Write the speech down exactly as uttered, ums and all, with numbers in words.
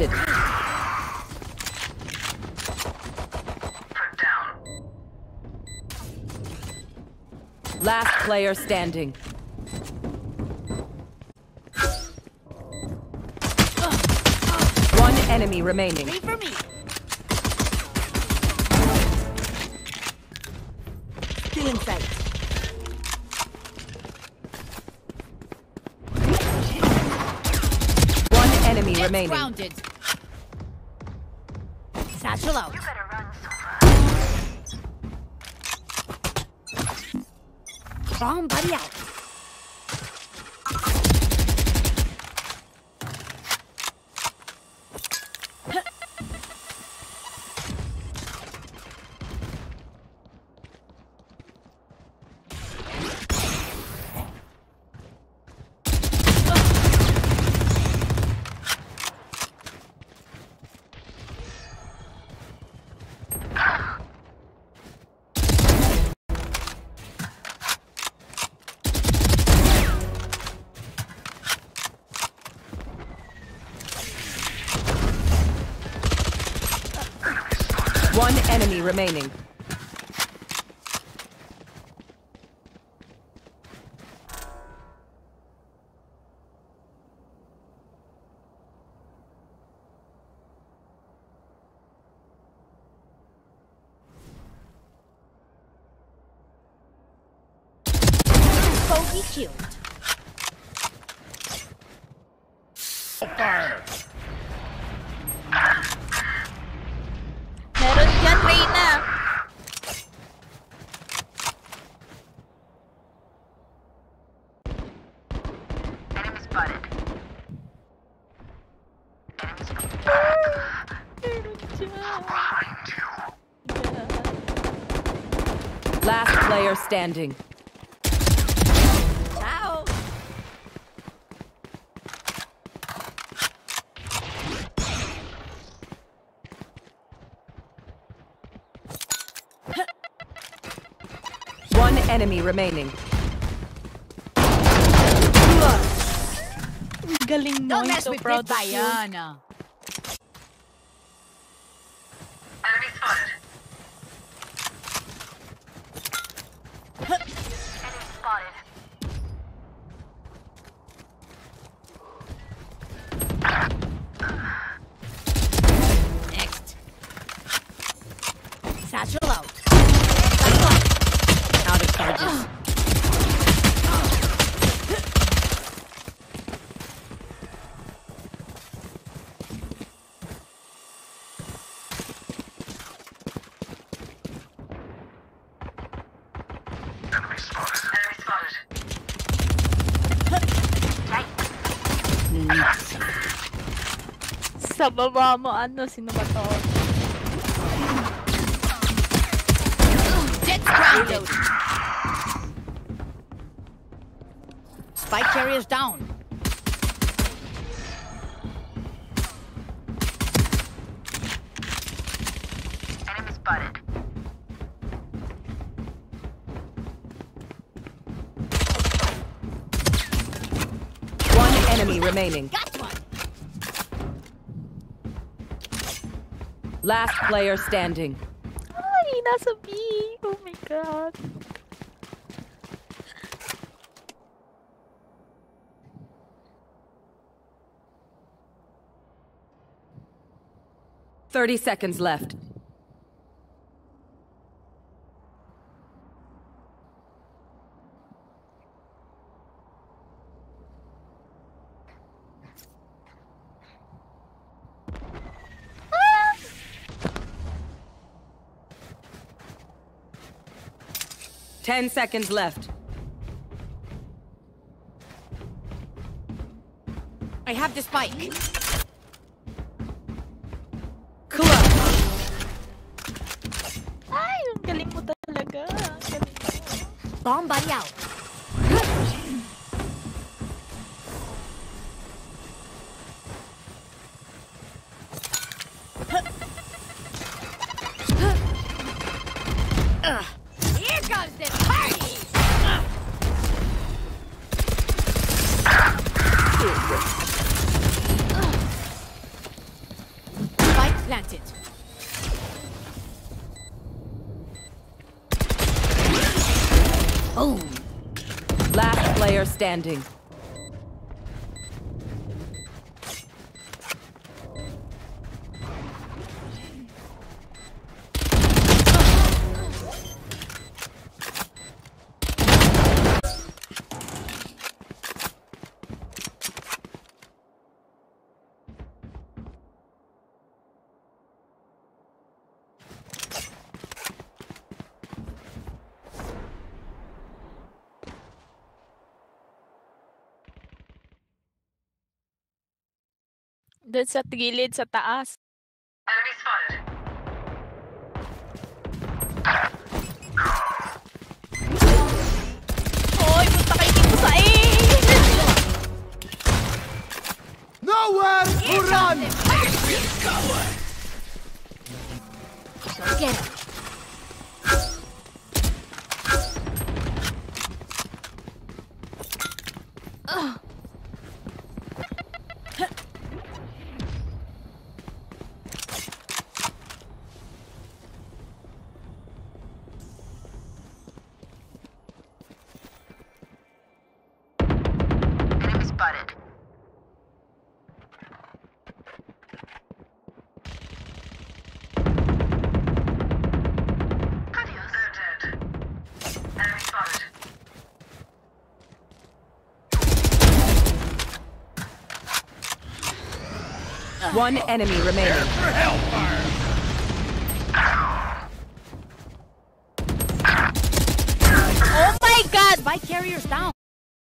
planted. Last player standing. One enemy remaining. Wait for me. Still in sight. One enemy It's remaining. grounded. Satchel out. You better run so fast. Bomb buddy out. One enemy remaining. Bogey killed. Fire! Meron yan, Reyna. Enemy spotted. Enemy spotted. Meron dyan. Behind you. Last player standing. Ciao. One enemy remaining. Galing mo. Don't I'm mess so with proud it, of you. Diana. Enemy spotted. Enemy spotted. Next. Satchel out. Out of charges. Enemy spotted. Enemy spotted. Sa baba mo, ano, sino ba to? Jet's grounded. Spike carriers down. Enemy spotted. One enemy remaining. Got one. Last player standing. Ay, nasa B. Oh my God. Thirty seconds left. Ten seconds left. I have the spike. Clutch. Ay, ang galing mo talaga. Ang galing mo. Bomb buddy out. Ugh. Here comes the party! Boom. Last player standing. Doon sa gilid, sa taas. Enemy spotted. Hoy, punta kayo dito sa eh! Nowhere to run! Get him. Enemy spotted. Adios. They're dead. Enemy spotted. One enemy remaining. Oh my god! Spike carrier's down.